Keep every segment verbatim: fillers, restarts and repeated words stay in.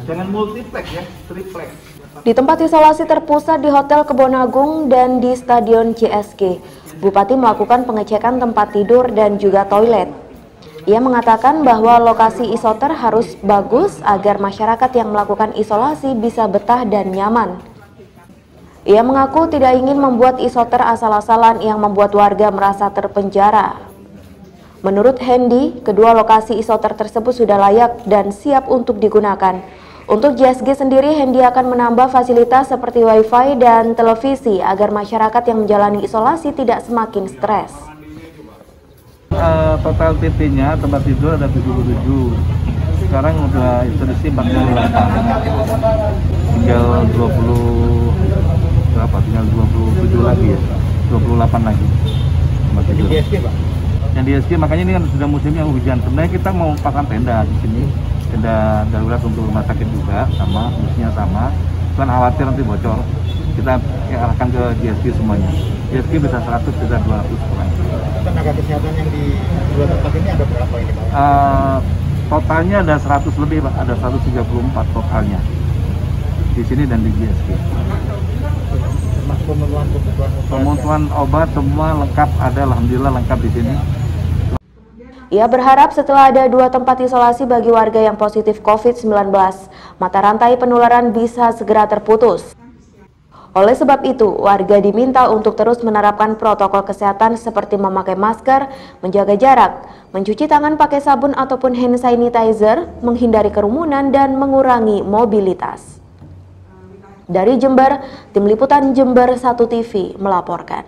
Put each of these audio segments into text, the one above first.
Jangan multiplex ya, triplex. Di tempat isolasi terpusat di Hotel Kebon Agung dan di Stadion J S G, Bupati melakukan pengecekan tempat tidur dan juga toilet. Ia mengatakan bahwa lokasi isoter harus bagus agar masyarakat yang melakukan isolasi bisa betah dan nyaman. Ia mengaku tidak ingin membuat isoter asal-asalan yang membuat warga merasa terpenjara. Menurut Hendy, kedua lokasi isoter tersebut sudah layak dan siap untuk digunakan. Untuk J S G sendiri, Hendy akan menambah fasilitas seperti wifi dan televisi agar masyarakat yang menjalani isolasi tidak semakin stres. Uh, total T T-nya tempat tidur ada tujuh puluh tujuh. Sekarang udah terisi empat puluh delapan. Tinggal dua puluh berapa? Tinggal dua puluh tujuh lagi ya. dua puluh delapan lagi. Tempat tidur. Di S G, Pak. Yang di S G makanya ini kan sudah musimnya hujan. Sebenarnya kita mau pasang tenda di sini. Tenda darurat untuk rumah sakit juga sama, musimnya sama. Bukan khawatir nanti bocor. Kita arahkan ke J S G semuanya. J S G bisa seratus, bisa dua ratus orang. Tenaga kesehatan yang di dua tempat ini ada berapa ini, Pak? Uh, totalnya ada seratus lebih, Pak. Ada seratus tiga puluh empat totalnya. Di sini dan di J S G. Pemenuhan kebutuhan obat. Pemenuhan obat semua lengkap ada, alhamdulillah lengkap di sini. Ia berharap setelah ada dua tempat isolasi bagi warga yang positif COVID sembilan belas, mata rantai penularan bisa segera terputus. Oleh sebab itu, warga diminta untuk terus menerapkan protokol kesehatan seperti memakai masker, menjaga jarak, mencuci tangan pakai sabun ataupun hand sanitizer, menghindari kerumunan, dan mengurangi mobilitas. Dari Jember, Tim Liputan Jember satu T V melaporkan.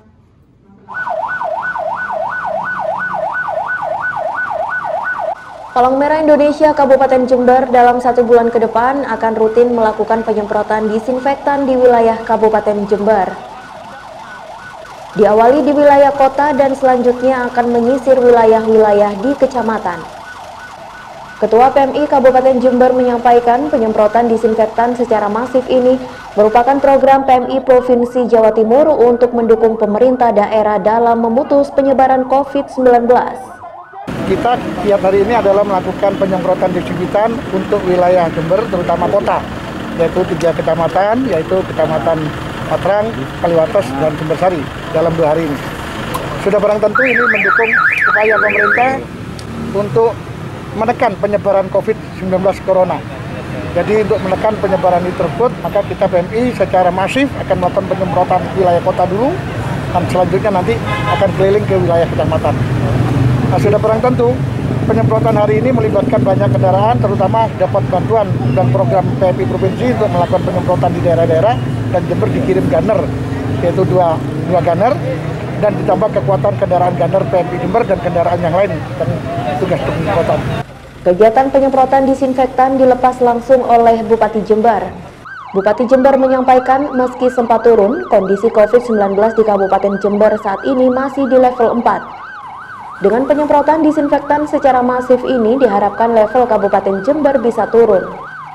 Palang Merah Indonesia Kabupaten Jember dalam satu bulan ke depan akan rutin melakukan penyemprotan disinfektan di wilayah Kabupaten Jember. Diawali di wilayah kota dan selanjutnya akan menyisir wilayah-wilayah di kecamatan. Ketua P M I Kabupaten Jember menyampaikan penyemprotan disinfektan secara masif ini merupakan program P M I Provinsi Jawa Timur untuk mendukung pemerintah daerah dalam memutus penyebaran COVID sembilan belas. Kita tiap hari ini adalah melakukan penyemprotan disinfektan untuk wilayah Jember, terutama kota, yaitu tiga kecamatan, yaitu Kecamatan Patrang, Kaliwates, dan Jembersari dalam dua hari ini. Sudah barang tentu ini mendukung upaya pemerintah untuk menekan penyebaran COVID sembilan belas Corona. Jadi untuk menekan penyebaran itu tersebut, maka kita P M I secara masif akan melakukan penyemprotan wilayah kota dulu, dan selanjutnya nanti akan keliling ke wilayah kecamatan. Nah, sudah barang tentu, penyemprotan hari ini melibatkan banyak kendaraan, terutama dapat bantuan dan program P M I Provinsi untuk melakukan penyemprotan di daerah-daerah, dan Jember dikirim gunner, yaitu dua, dua gunner, dan ditambah kekuatan kendaraan gunner P M I Jember dan kendaraan yang lain, dan tugas penyemprotan. Kegiatan penyemprotan disinfektan dilepas langsung oleh Bupati Jember. Bupati Jember menyampaikan meski sempat turun, kondisi COVID sembilan belas di Kabupaten Jember saat ini masih di level empat. Dengan penyemprotan disinfektan secara masif ini diharapkan level Kabupaten Jember bisa turun.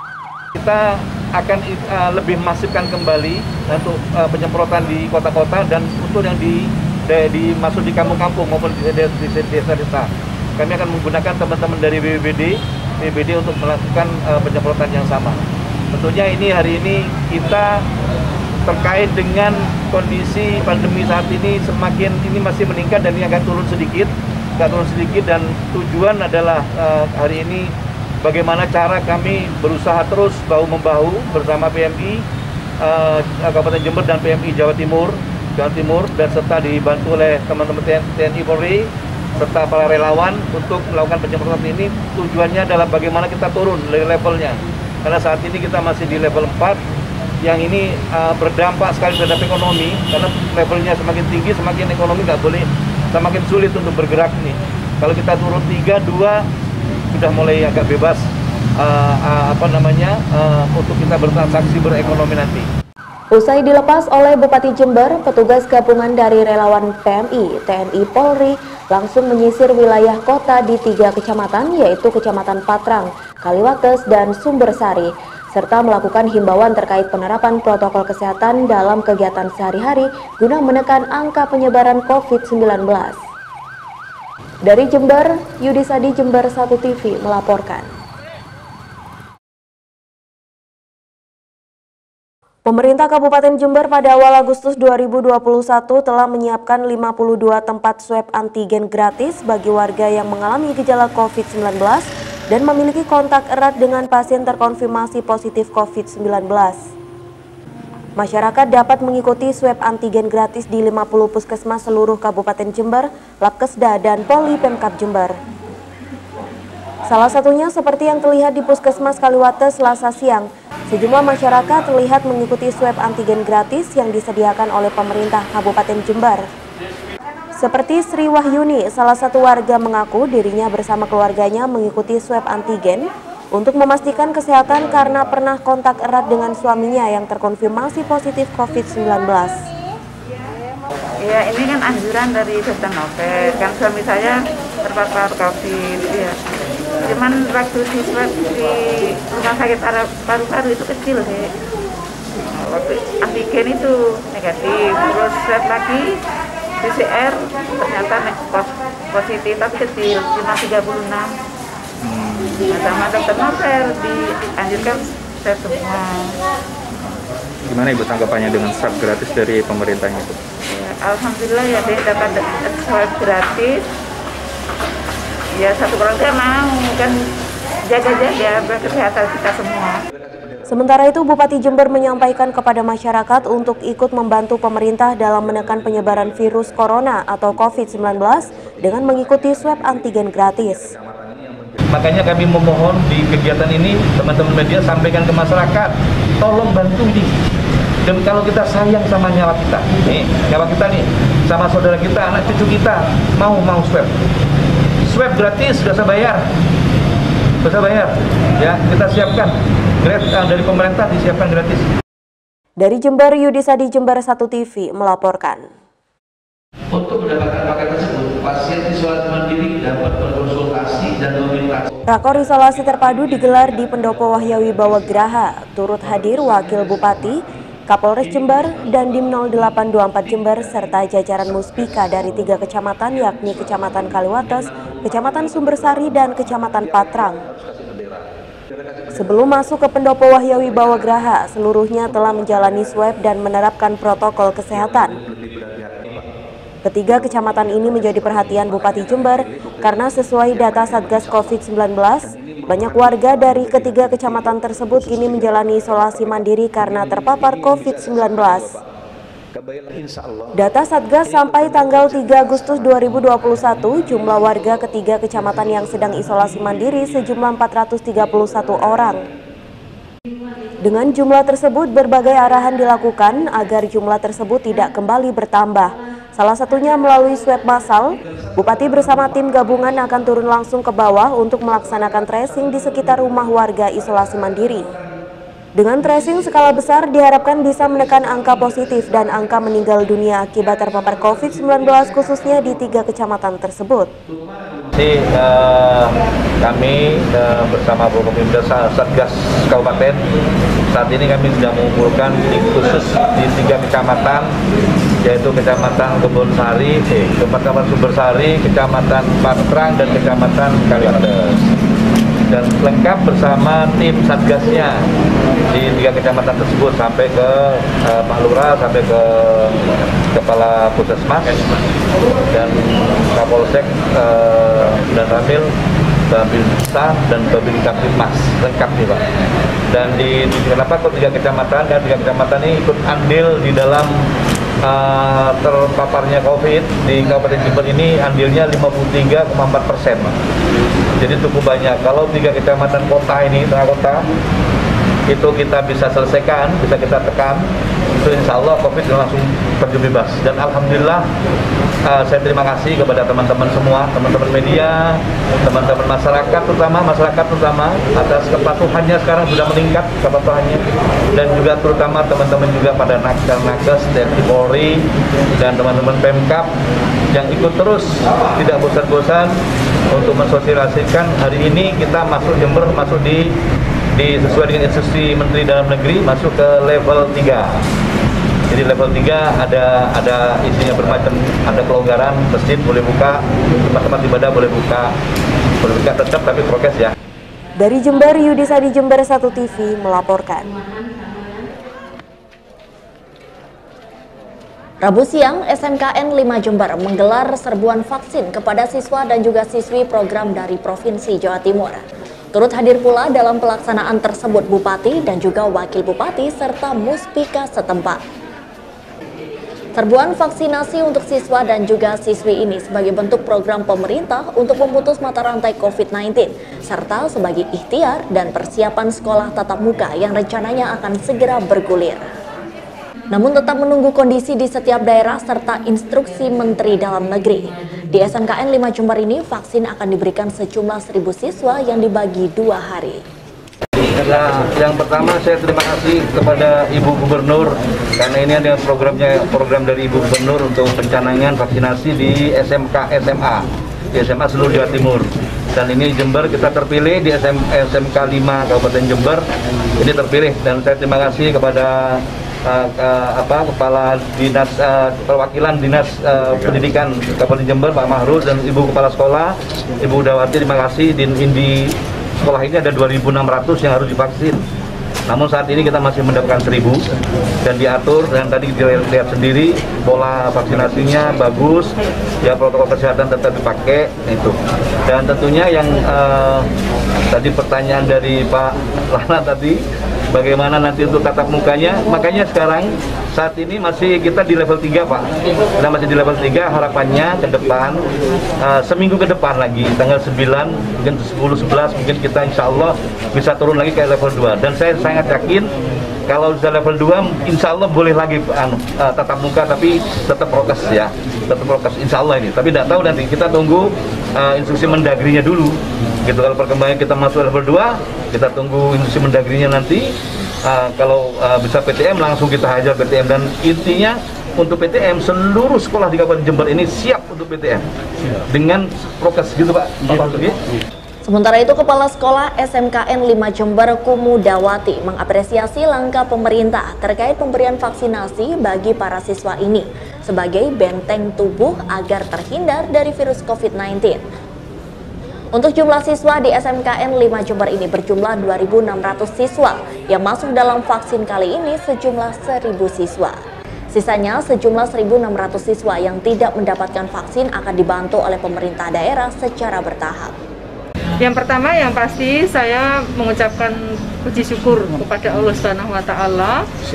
Kita akan uh, lebih masifkan kembali untuk uh, penyemprotan di kota-kota dan untuk yang di, di, di masuk di kampung-kampung maupun di desa-desa. Kami akan menggunakan teman-teman dari B P B D, B P B D untuk melakukan uh, penyemprotan yang sama. Tentunya ini hari ini kita terkait dengan kondisi pandemi saat ini semakin ini masih meningkat dan ini akan turun sedikit. Tidak turun sedikit dan tujuan adalah uh, hari ini bagaimana cara kami berusaha terus bahu-membahu bersama P M I uh, Kabupaten Jember dan P M I Jawa Timur, Jawa Timur dan serta dibantu oleh teman-teman T N I Polri serta para relawan untuk melakukan penyemprotan ini. Tujuannya adalah bagaimana kita turun dari levelnya, karena saat ini kita masih di level empat yang ini uh, berdampak sekali terhadap ekonomi, karena levelnya semakin tinggi semakin ekonomi nggak boleh semakin sulit untuk bergerak nih. Kalau kita turun tiga, dua sudah mulai agak bebas uh, uh, apa namanya uh, untuk kita bertransaksi berekonomi nanti. Usai dilepas oleh Bupati Jember, petugas gabungan dari relawan P M I, T N I Polri langsung menyisir wilayah kota di tiga kecamatan, yaitu Kecamatan Patrang, Kaliwates, dan Sumbersari, serta melakukan himbauan terkait penerapan protokol kesehatan dalam kegiatan sehari-hari guna menekan angka penyebaran COVID sembilan belas. Dari Jember, Yudisadi Jember satu T V melaporkan. Pemerintah Kabupaten Jember pada awal Agustus dua ribu dua puluh satu telah menyiapkan lima puluh dua tempat swab antigen gratis bagi warga yang mengalami gejala COVID sembilan belas dan memiliki kontak erat dengan pasien terkonfirmasi positif COVID sembilan belas. Masyarakat dapat mengikuti swab antigen gratis di lima puluh puskesmas seluruh Kabupaten Jember, Labkesda, dan Poli Pemkab Jember. Salah satunya seperti yang terlihat di Puskesmas Kaliwates Selasa siang, sejumlah masyarakat terlihat mengikuti swab antigen gratis yang disediakan oleh pemerintah Kabupaten Jember. Seperti Sri Wahyuni, salah satu warga mengaku dirinya bersama keluarganya mengikuti swab antigen untuk memastikan kesehatan karena pernah kontak erat dengan suaminya yang terkonfirmasi positif COVID sembilan belas. Ya, ini kan anjuran dari dokter Novel, kan suami saya terpapar COVID, ya. Cuman waktu di swab di rumah sakit paru-paru itu kecil sih. Waktu antigen itu negatif, terus swab lagi P C R ternyata positif tapi kecil, cuma tiga puluh enam. Nah, sama dokter Novel dianjurkan swab semua. Gimana Ibu tanggapannya dengan swab gratis dari pemerintahnya itu? Ya, alhamdulillah ya dia dapat swab gratis. Ya satu keluarga mau kan jaga-jaga kesehatan kita semua. Sementara itu Bupati Jember menyampaikan kepada masyarakat untuk ikut membantu pemerintah dalam menekan penyebaran virus corona atau COVID sembilan belas dengan mengikuti swab antigen gratis. Makanya kami memohon di kegiatan ini teman-teman media sampaikan ke masyarakat, tolong bantu ini. Dan kalau kita sayang sama nyawa kita, nih nyawa kita nih, sama saudara kita, anak cucu kita, mau mau swab. Swab gratis, gak usah bayar, gak usah bayar, ya kita siapkan, gratis dari pemerintah disiapkan gratis. Dari Jember, Yudisadi Jember satu T V melaporkan. Untuk mendapatkan paket tersebut, pasien isolasi mandiri dapat berkonsultasi dan meminta. Rakor isolasi terpadu digelar di Pendopo Wahyawi Bawagraha, turut hadir Wakil Bupati, Kapolres Jember, dan Dim nol delapan dua empat Jember, serta jajaran Muspika dari tiga kecamatan yakni Kecamatan Kaliwates, Kecamatan Sumbersari, dan Kecamatan Patrang. Sebelum masuk ke Pendopo Wahyawi Bawagraha, seluruhnya telah menjalani swab dan menerapkan protokol kesehatan. Ketiga kecamatan ini menjadi perhatian Bupati Jember karena sesuai data Satgas COVID sembilan belas, banyak warga dari ketiga kecamatan tersebut kini menjalani isolasi mandiri karena terpapar COVID sembilan belas. Data Satgas sampai tanggal tiga Agustus dua ribu dua puluh satu, jumlah warga ketiga kecamatan yang sedang isolasi mandiri sejumlah empat ratus tiga puluh satu orang. Dengan jumlah tersebut, berbagai arahan dilakukan agar jumlah tersebut tidak kembali bertambah. Salah satunya melalui swab massal, Bupati bersama tim gabungan akan turun langsung ke bawah untuk melaksanakan tracing di sekitar rumah warga isolasi mandiri. Dengan tracing skala besar diharapkan bisa menekan angka positif dan angka meninggal dunia akibat terpapar COVID sembilan belas khususnya di tiga kecamatan tersebut. Jadi, uh, kami uh, bersama Bupati Satgas Kabupaten saat ini kami sudah mengumpulkan di khusus di tiga kecamatan, yaitu Kecamatan Kebun Sari, eh, Kecamatan Sumbersari, Kecamatan Patrang, dan Kecamatan Kaliwates. Dan lengkap bersama tim satgasnya di tiga kecamatan tersebut sampai ke uh, Pak Lurah, sampai ke Kepala Puskesmas dan Kapolsek uh, dan Ramil, Babil Desa dan Babil Kapitmas, lengkap nih Pak. Dan di, di kenapa kok tiga kecamatan? Dan tiga kecamatan ini ikut andil di dalam uh, terpaparnya COVID di Kabupaten Jember ini, andilnya lima puluh tiga koma empat persen. Jadi cukup banyak. Kalau tiga kecamatan kota ini, tengah kota, itu kita bisa selesaikan, bisa kita tekan, itu insya Allah COVID langsung terjun bebas. Dan Alhamdulillah, uh, saya terima kasih kepada teman-teman semua, teman-teman media, teman-teman masyarakat, terutama masyarakat terutama atas kepatuhannya sekarang sudah meningkat kepatuhannya, dan juga terutama teman-teman juga pada nakes, T N I Polri, dan teman-teman Pemkab yang ikut terus tidak bosan-bosan untuk mensosialisasikan. Hari ini kita masuk Jember, masuk di di sesuai dengan instruksi Menteri Dalam Negeri, masuk ke level tiga. Jadi level tiga ada ada isinya bermacam, ada kelonggaran, masjid boleh buka, tempat-tempat ibadah boleh buka, boleh buka tetap tapi prokes ya. Dari Jember, Yudisadi Jember satu T V melaporkan. Rabu siang, S M K N lima Jember menggelar serbuan vaksin kepada siswa dan juga siswi program dari Provinsi Jawa Timur. Turut hadir pula dalam pelaksanaan tersebut Bupati dan juga Wakil Bupati serta muspika setempat. Serbuan vaksinasi untuk siswa dan juga siswi ini sebagai bentuk program pemerintah untuk memutus mata rantai COVID sembilan belas, serta sebagai ikhtiar dan persiapan sekolah tatap muka yang rencananya akan segera bergulir. Namun tetap menunggu kondisi di setiap daerah serta instruksi Menteri Dalam Negeri. Di S M K N lima Jember ini, vaksin akan diberikan sejumlah seribu siswa yang dibagi dua hari. Nah, yang pertama saya terima kasih kepada Ibu Gubernur karena ini ada programnya program dari Ibu Gubernur untuk pencanangan vaksinasi di S M K S M A di S M A seluruh Jawa Timur. Dan ini Jember kita terpilih di S M K lima Kabupaten Jember ini terpilih, dan saya terima kasih kepada uh, uh, apa Kepala Dinas uh, Perwakilan Dinas uh, Pendidikan Kabupaten Jember Pak Mahruz dan Ibu Kepala Sekolah Ibu Dawati, terima kasih. di, di sekolah ini ada dua ribu enam ratus yang harus divaksin. Namun saat ini kita masih mendapatkan seribu dan diatur, dan tadi dilihat sendiri pola vaksinasinya bagus, ya protokol kesehatan tetap dipakai itu. Dan tentunya yang uh, tadi pertanyaan dari Pak Lana tadi, bagaimana nanti untuk tatap mukanya, makanya sekarang saat ini masih kita di level tiga Pak, kita masih di level tiga, harapannya ke depan, uh, seminggu ke depan lagi, tanggal sembilan, mungkin sepuluh, sebelas, mungkin kita insya Allah bisa turun lagi ke level dua, dan saya sangat yakin kalau sudah level dua, insya Allah boleh lagi uh, uh, tatap muka, tapi tetap prokes ya, tetap prokes insya Allah ini, tapi tidak tahu nanti, kita tunggu uh, instruksi Mendagrinya dulu, gitu. Kalau perkembangan kita masuk level dua, kita tunggu instruksi Mendagrinya nanti. Uh, kalau uh, bisa P T M langsung kita hajar P T M, dan intinya untuk P T M seluruh sekolah di Kabupaten Jember ini siap untuk P T M dengan prokes gitu Pak. Ya. Sementara itu Kepala Sekolah S M K N lima Jember Kumudawati mengapresiasi langkah pemerintah terkait pemberian vaksinasi bagi para siswa ini sebagai benteng tubuh agar terhindar dari virus COVID sembilan belas. Untuk jumlah siswa di S M K N lima Jember ini berjumlah dua ribu enam ratus siswa yang masuk dalam vaksin kali ini sejumlah seribu siswa. Sisanya sejumlah seribu enam ratus siswa yang tidak mendapatkan vaksin akan dibantu oleh pemerintah daerah secara bertahap. Yang pertama yang pasti saya mengucapkan puji syukur kepada Allah Subhanahu wa taala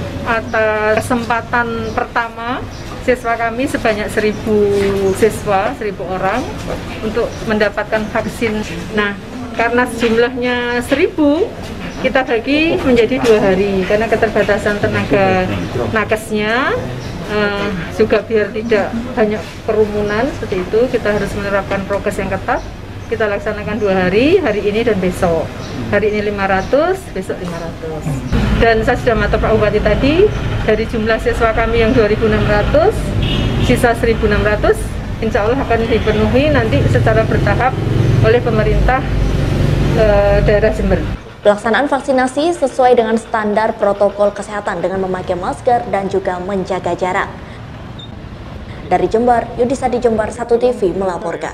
atas kesempatan pertama siswa kami sebanyak seribu siswa, seribu orang untuk mendapatkan vaksin. Nah, karena jumlahnya seribu, kita bagi menjadi dua hari karena keterbatasan tenaga nakesnya, uh, juga biar tidak banyak kerumunan seperti itu, kita harus menerapkan prokes yang ketat. Kita laksanakan dua hari, hari ini dan besok. Hari ini lima ratus, besok lima ratus. Dan saya sudah matur Pak Bupati tadi, dari jumlah siswa kami yang dua ribu enam ratus, sisa seribu enam ratus, insya Allah akan dipenuhi nanti secara bertahap oleh pemerintah e, daerah Jember. Pelaksanaan vaksinasi sesuai dengan standar protokol kesehatan dengan memakai masker dan juga menjaga jarak. Dari Jember, Yudhistadi Jember satu T V melaporkan.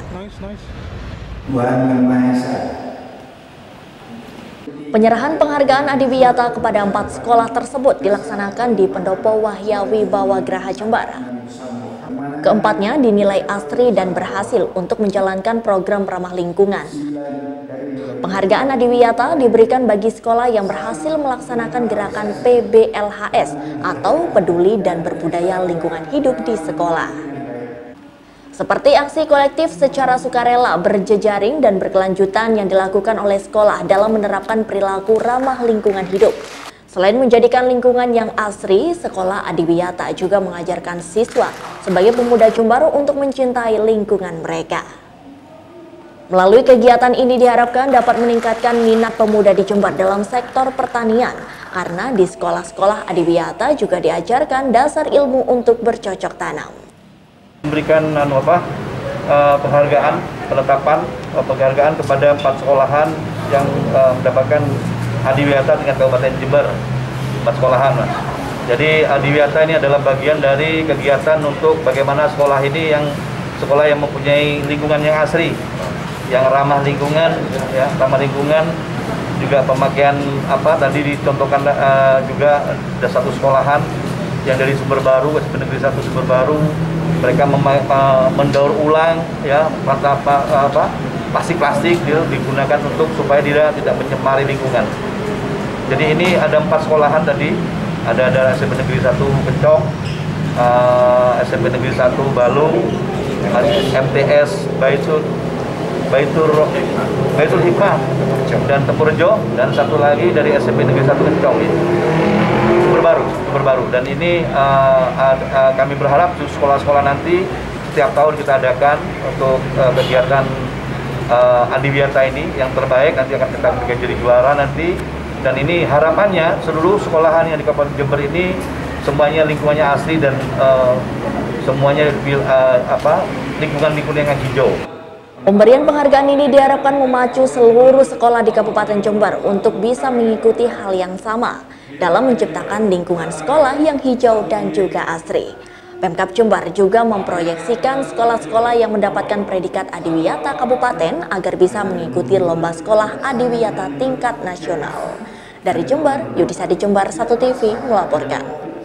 Penyerahan penghargaan Adiwiyata kepada empat sekolah tersebut dilaksanakan di Pendopo Wahyawi Bawagraha Jember. Keempatnya dinilai asri dan berhasil untuk menjalankan program ramah lingkungan. Penghargaan Adiwiyata diberikan bagi sekolah yang berhasil melaksanakan gerakan P B L H S atau Peduli dan Berbudaya Lingkungan Hidup di sekolah. Seperti aksi kolektif secara sukarela, berjejaring, dan berkelanjutan yang dilakukan oleh sekolah dalam menerapkan perilaku ramah lingkungan hidup. Selain menjadikan lingkungan yang asri, sekolah Adiwiyata juga mengajarkan siswa sebagai pemuda Jember untuk mencintai lingkungan mereka. Melalui kegiatan ini diharapkan dapat meningkatkan minat pemuda di Jember dalam sektor pertanian, karena di sekolah-sekolah Adiwiyata juga diajarkan dasar ilmu untuk bercocok tanam. Memberikan anu apa uh, penghargaan penetapan uh, penghargaan kepada empat sekolahan yang uh, mendapatkan Adiwiyata tingkat Kabupaten Jember, empat sekolahan. Mas. Jadi Adiwiyata ini adalah bagian dari kegiatan untuk bagaimana sekolah ini yang sekolah yang mempunyai lingkungan yang asri, yang ramah lingkungan, ya ramah lingkungan, juga pemakaian apa tadi dicontohkan uh, juga ada satu sekolahan yang dari Sumber Baru, S M P Negeri satu Sumber Baru, mereka mendaur ulang ya apa, apa plastik-plastik gitu, digunakan untuk supaya dia tidak mencemari lingkungan. Jadi ini ada empat sekolahan tadi, ada ada S M P Negeri satu Kencok, uh, S M P Negeri satu Balung, M T S Baitur Baitur Baitul Hikmah dan Tempurjo, dan satu lagi dari S M P Negeri satu Kencok ya. Sumber Baru, Sumber Baru. Dan ini uh, uh, uh, kami berharap sekolah-sekolah nanti setiap tahun kita adakan untuk uh, kegiatan uh, Adiwiyata ini yang terbaik, nanti akan kita berikan jadi juara nanti. Dan ini harapannya seluruh sekolahan yang di Kabupaten Jember ini semuanya lingkungannya asli dan uh, semuanya uh, apa lingkungan-lingkungan yang hijau. Pemberian penghargaan ini diharapkan memacu seluruh sekolah di Kabupaten Jember untuk bisa mengikuti hal yang sama dalam menciptakan lingkungan sekolah yang hijau dan juga asri. Pemkab Jember juga memproyeksikan sekolah-sekolah yang mendapatkan predikat Adiwiyata Kabupaten agar bisa mengikuti lomba sekolah Adiwiyata tingkat nasional. Dari Jember, Yudisa di Jember satu T V melaporkan.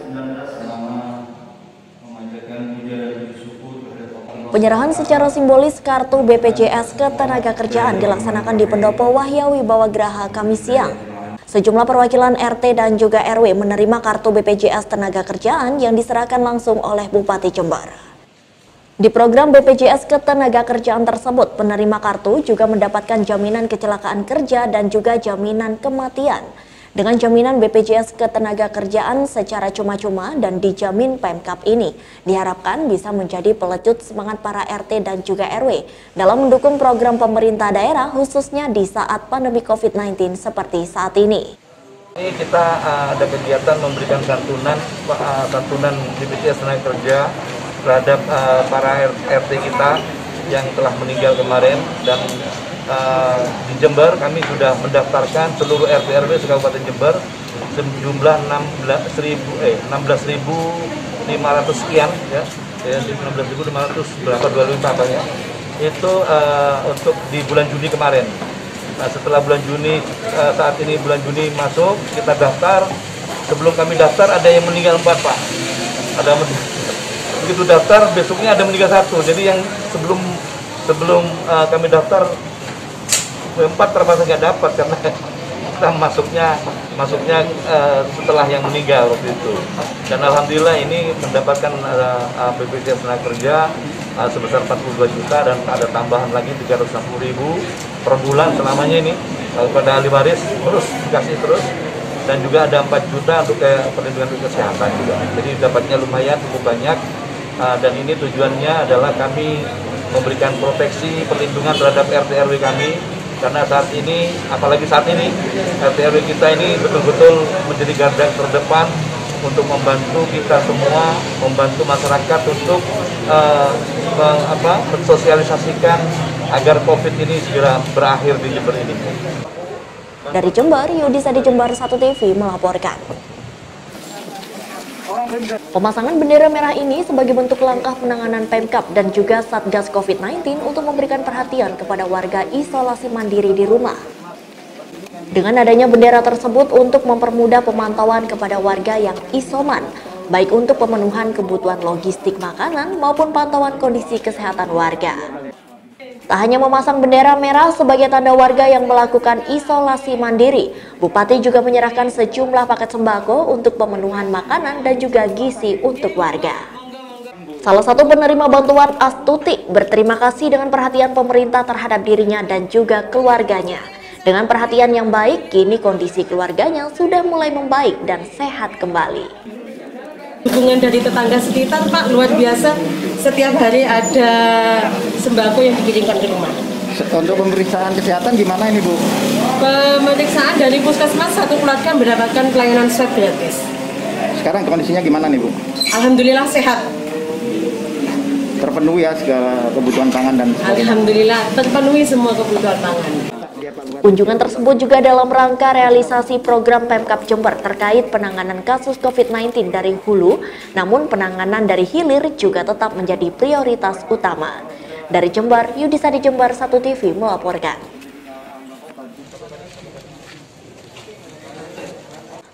Penyerahan secara simbolis kartu B P J S Ketenagakerjaan dilaksanakan di Pendopo Wahya Wibawagraha Kamis siang. Sejumlah perwakilan R T dan juga R W menerima kartu B P J S Tenaga-Kerjaan yang diserahkan langsung oleh Bupati Jember. Di program B P J S Ketenagakerjaan tersebut, penerima kartu juga mendapatkan jaminan kecelakaan kerja dan juga jaminan kematian. Dengan jaminan B P J S Ketenagakerjaan secara cuma-cuma dan dijamin Pemkab ini, diharapkan bisa menjadi pelecut semangat para R T dan juga R W dalam mendukung program pemerintah daerah khususnya di saat pandemi COVID sembilan belas seperti saat ini. Ini kita uh, ada kegiatan memberikan santunan uh, santunan B P J S Tenaga terhadap uh, para R T kita yang telah meninggal kemarin, dan Uh, di Jember kami sudah mendaftarkan seluruh R T R W se-Kabupaten Jember sejumlah enam belas ribu lima ratus sekian ya, enam belas ribu lima ratus berapa dua puluh lima ya. Itu uh, untuk di bulan Juni kemarin. Nah, setelah bulan Juni uh, saat ini bulan Juni masuk, kita daftar. Sebelum kami daftar ada yang meninggal empat Pak. Ada begitu daftar besoknya ada meninggal satu. Jadi yang sebelum sebelum uh, kami daftar empat terpaksa nggak dapat karena kita masuknya masuknya uh, setelah yang meninggal waktu itu. Dan alhamdulillah ini mendapatkan uh, B P J S Tenaga uh, sebesar empat puluh dua juta, dan ada tambahan lagi tiga ratus enam puluh ribu per bulan selamanya ini uh, pada ahli waris terus dikasih terus, dan juga ada empat juta untuk ke perlindungan kesehatan juga. Jadi dapatnya lumayan cukup banyak, uh, dan ini tujuannya adalah kami memberikan proteksi perlindungan terhadap R T R W kami. Karena saat ini, apalagi saat ini, R T R W kita ini betul-betul menjadi garda terdepan untuk membantu kita semua, membantu masyarakat untuk uh, uh, apa, mensosialisasikan agar COVID ini segera berakhir di Jember ini. Dari Jember, Yudisa di Jember satu T V melaporkan. Pemasangan bendera merah ini sebagai bentuk langkah penanganan Pemkab dan juga Satgas COVID sembilan belas untuk memberikan perhatian kepada warga isolasi mandiri di rumah. Dengan adanya bendera tersebut untuk mempermudah pemantauan kepada warga yang isoman, baik untuk pemenuhan kebutuhan logistik makanan maupun pantauan kondisi kesehatan warga. Tak hanya memasang bendera merah sebagai tanda warga yang melakukan isolasi mandiri, Bupati juga menyerahkan sejumlah paket sembako untuk pemenuhan makanan dan juga gizi untuk warga. Salah satu penerima bantuan, Astuti, berterima kasih dengan perhatian pemerintah terhadap dirinya dan juga keluarganya. Dengan perhatian yang baik, kini kondisi keluarganya sudah mulai membaik dan sehat kembali. Dukungan dari tetangga sekitar Pak luar biasa, setiap hari ada sembako yang dikirimkan ke rumah. Untuk pemeriksaan kesehatan gimana ini Bu? Pemeriksaan dari puskesmas satu keluarga mendapatkan pelayanan swab gratis. Sekarang kondisinya gimana nih Bu? Alhamdulillah sehat. Terpenuhi ya segala kebutuhan pangan dan sebagainya. Alhamdulillah terpenuhi semua kebutuhan pangan. Kunjungan tersebut juga dalam rangka realisasi program Pemkab Jember terkait penanganan kasus COVID sembilan belas dari hulu, namun penanganan dari hilir juga tetap menjadi prioritas utama. Dari Jember, Yudisa di Jember satu T V melaporkan.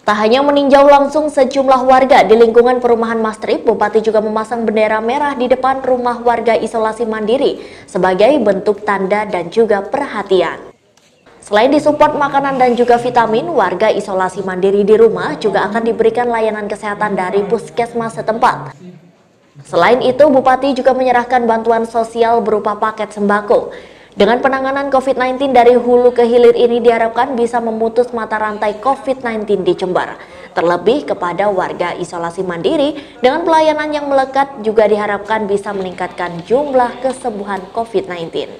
Tak hanya meninjau langsung sejumlah warga di lingkungan perumahan Mastrip, Bupati juga memasang bendera merah di depan rumah warga isolasi mandiri sebagai bentuk tanda dan juga perhatian. Selain disupport makanan dan juga vitamin, warga isolasi mandiri di rumah juga akan diberikan layanan kesehatan dari puskesmas setempat. Selain itu, Bupati juga menyerahkan bantuan sosial berupa paket sembako. Dengan penanganan COVID sembilan belas dari hulu ke hilir ini diharapkan bisa memutus mata rantai COVID sembilan belas di Jember. Terlebih kepada warga isolasi mandiri, dengan pelayanan yang melekat juga diharapkan bisa meningkatkan jumlah kesembuhan COVID sembilan belas.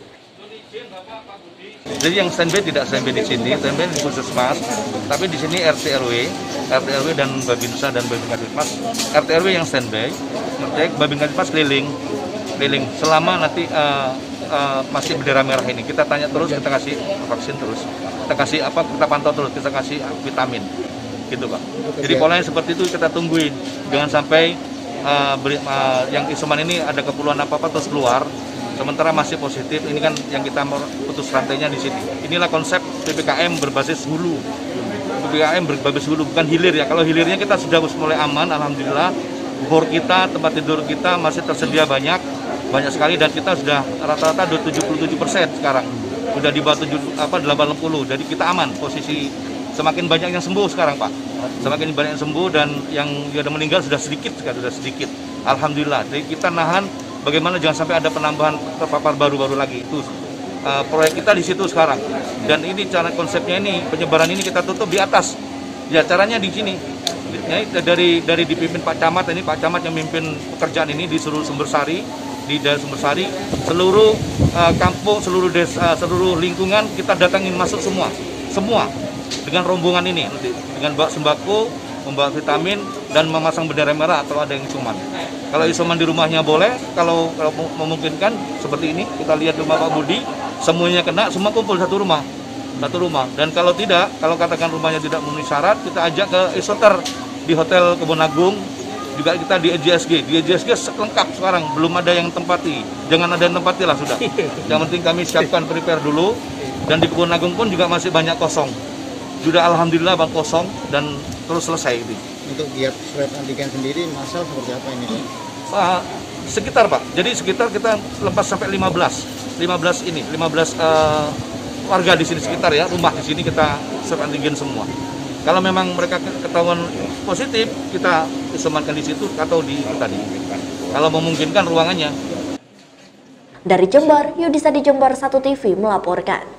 Jadi yang standby tidak standby di sini, standby di puskesmas, tapi di sini R T R W, R T R W dan Babinsa dan Babingaditmas. R T R W yang standby, ngecek Babingaditmas keliling, keliling selama nanti uh, uh, masih bendera merah ini. Kita tanya terus, kita kasih vaksin terus, kita kasih apa, kita pantau terus, kita kasih vitamin, gitu Pak. Jadi polanya seperti itu kita tungguin, jangan sampai uh, beri, uh, yang isoman ini ada keperluan apa apa terus keluar. Sementara masih positif, ini kan yang kita putus rantainya di sini. Inilah konsep P P K M berbasis hulu. P P K M berbasis hulu, bukan hilir ya. Kalau hilirnya kita sudah mulai aman, alhamdulillah. Bor kita, tempat tidur kita masih tersedia banyak, banyak sekali, dan kita sudah rata-rata tujuh puluh tujuh persen sekarang. Sudah di bawah delapan puluh, jadi kita aman posisi. Semakin banyak yang sembuh sekarang Pak. Semakin banyak yang sembuh dan yang sudah meninggal sudah sedikit, sudah sedikit. Alhamdulillah. Jadi kita nahan. Bagaimana jangan sampai ada penambahan terpapar baru-baru lagi. Itu uh, proyek kita di situ sekarang. Dan ini cara konsepnya ini, penyebaran ini kita tutup di atas. Ya caranya di sini. Ya, dari dari dipimpin Pak Camat, ini Pak Camat yang memimpin pekerjaan ini di seluruh Sumbersari, di daerah Sumbersari, seluruh uh, kampung, seluruh desa, seluruh lingkungan kita datangin masuk semua. Semua dengan rombongan ini nanti dengan bawa sembako, membawa vitamin dan memasang bendera merah atau ada yang isoman. Kalau isoman di rumahnya boleh, kalau, kalau memungkinkan seperti ini, kita lihat rumah Pak Budi, semuanya kena, semua kumpul satu rumah, satu rumah. Dan kalau tidak, kalau katakan rumahnya tidak memenuhi syarat, kita ajak ke isoter di Hotel Kebon Agung, juga kita di E J S G. Di E J S G lengkap sekarang, belum ada yang tempati, jangan ada yang tempati lah sudah. Yang penting kami siapkan prepare dulu, dan di Kebon Agung pun juga masih banyak kosong. Sudah alhamdulillah bang kosong dan terus selesai itu. Untuk giat swab antigen sendiri masal seperti apa ini? Uh, sekitar Pak, jadi sekitar kita lepas sampai lima belas ini, lima belas uh, warga di sini sekitar ya, rumah di sini kita swab antigen semua. Kalau memang mereka ketahuan positif, kita isomankan di situ atau di tadi. Kalau memungkinkan ruangannya. Dari Jember, Yudisa di Jember satu T V melaporkan.